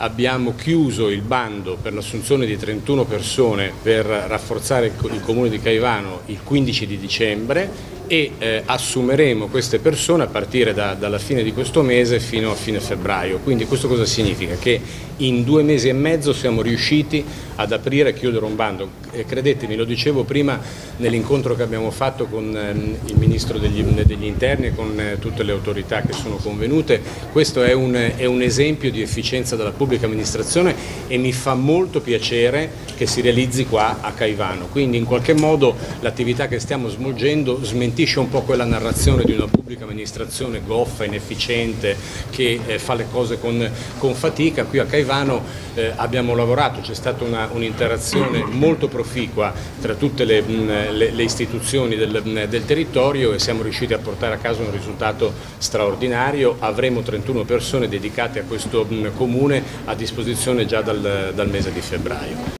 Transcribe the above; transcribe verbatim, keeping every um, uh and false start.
abbiamo chiuso il bando per l'assunzione di trentuno persone per rafforzare il comune di Caivano il quindici di dicembre e eh, assumeremo queste persone a partire da, dalla fine di questo mese fino a fine febbraio. Quindi questo cosa significa? Che in due mesi e mezzo siamo riusciti ad aprire e chiudere un bando. E credetemi, lo dicevo prima nell'incontro che abbiamo fatto con ehm, il Ministro degli, degli Interni e con eh, tutte le autorità che sono convenute, questo è un, è un esempio di efficienza della pubblica amministrazione e mi fa molto piacere che si realizzi qua a Caivano. Quindi in qualche modo l'attività che stiamo svolgendo smentisce un po' quella narrazione di una pubblica amministrazione goffa, inefficiente, che eh, fa le cose con, con fatica. Qui a Caivano eh, abbiamo lavorato, c'è stata un'interazione molto proficua tra tutte le, le, le istituzioni del, del territorio e siamo riusciti a portare a casa un risultato straordinario. Avremo trentuno persone dedicate a questo comune a disposizione già dal, dal mese di febbraio.